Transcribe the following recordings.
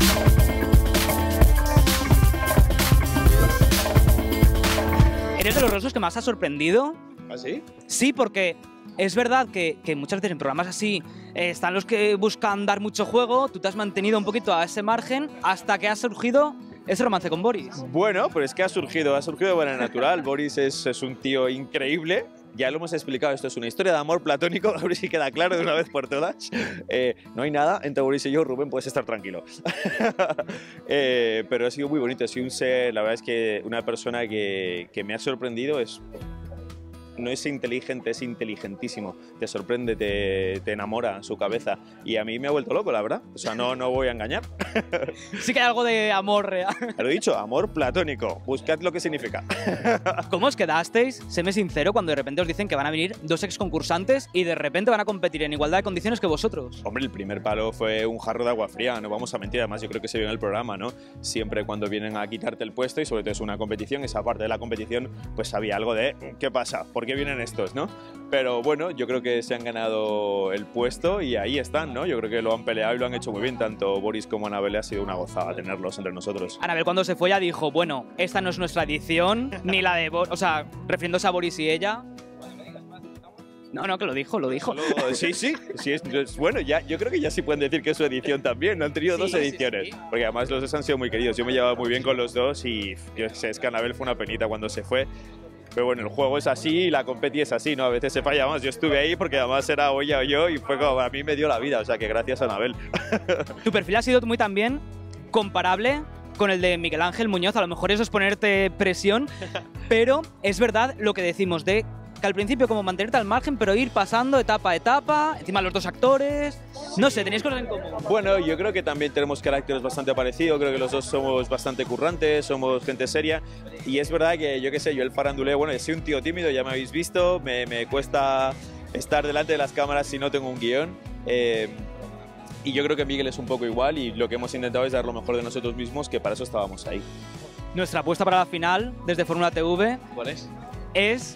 ¿Eres de los rostros que más ha sorprendido? ¿Ah, sí? Sí, porque es verdad que muchas veces en programas así están los que buscan dar mucho juego, tú te has mantenido un poquito a ese margen hasta que ha surgido ese romance con Boris. Bueno, pero es que ha surgido de manera natural. Boris es un tío increíble. Ya lo hemos explicado, esto es una historia de amor platónico, a ver si queda claro de una vez por todas. No hay nada entre Boris y yo, Rubén, puedes estar tranquilo. Pero ha sido muy bonito, ha sido un ser, la verdad es que una persona que me ha sorprendido no es inteligente, es inteligentísimo. Te sorprende, te enamora su cabeza. Y a mí me ha vuelto loco, la verdad. O sea, no voy a engañar. Sí que hay algo de amor real. Lo he dicho, amor platónico. Buscad lo que significa. ¿Cómo os quedasteis? Séme sincero, cuando de repente os dicen que van a venir dos ex concursantes y de repente van a competir en igualdad de condiciones que vosotros. Hombre, el primer palo fue un jarro de agua fría, no vamos a mentir. Además, yo creo que se vio en el programa, ¿no? Siempre cuando vienen a quitarte el puesto y sobre todo es una competición, esa parte de la competición, pues había algo de ¿qué pasa? ¿Por qué vienen estos, no? Pero bueno, yo creo que se han ganado el puesto y ahí están, ¿no? Yo creo que lo han peleado y lo han hecho muy bien. Tanto Boris como Anabel, ha sido una gozada tenerlos entre nosotros. Anabel, cuando se fue ya dijo, bueno, esta no es nuestra edición, ni la de Boris, o sea, refiriéndose a Boris y ella. No, que lo dijo. Sí, bueno, ya, yo creo que ya sí pueden decir que es su edición también. Han tenido dos ediciones, porque además los dos han sido muy queridos. Yo me llevaba muy bien con los dos y yo sé, es que Anabel fue una penita cuando se fue. Pero bueno, el juego es así y la competi es así, ¿no? A veces se falla más. Yo estuve ahí porque además era o ella o yo y fue como a mí me dio la vida, o sea que gracias a Anabel. Tu perfil ha sido muy también comparable con el de Miguel Ángel Muñoz. A lo mejor eso es ponerte presión, pero es verdad lo que decimos de que al principio como mantenerte al margen, pero ir pasando etapa a etapa, encima los dos actores, no sé, tenéis cosas en común. Bueno, yo creo que también tenemos caracteres bastante parecidos, creo que los dos somos bastante currantes, somos gente seria y es verdad que yo qué sé, yo el faranduleo, bueno, soy un tío tímido, ya me habéis visto, me cuesta estar delante de las cámaras si no tengo un guión. Y yo creo que Miguel es un poco igual y lo que hemos intentado es dar lo mejor de nosotros mismos, que para eso estábamos ahí. Nuestra apuesta para la final, desde Fórmula TV, ¿Cuál es? Es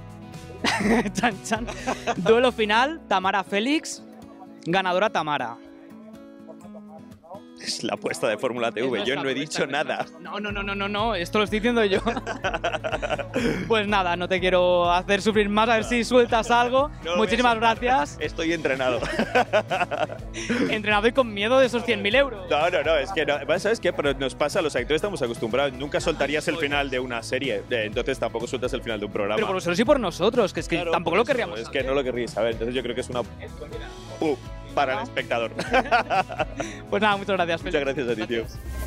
chan, chan. Duelo final, Tamara Félix, ganadora Tamara. Es la apuesta de Fórmula TV, yo no he dicho nada. No, esto lo estoy diciendo yo. Pues nada, no te quiero hacer sufrir más, a ver si sueltas algo. No, muchísimas gracias. Estoy entrenado. Entrenado y con miedo de esos 100.000 euros. No, es que no, ¿sabes qué? Pero nos pasa, los actores estamos acostumbrados, nunca soltarías el final de una serie, entonces tampoco sueltas el final de un programa. Pero por vosotros y por nosotros, que es que Claro, tampoco lo querríamos. Es que no lo querríais saber, entonces yo creo que es una para el espectador. Pues nada, muchas gracias, Félix. Muchas gracias a ti, tío.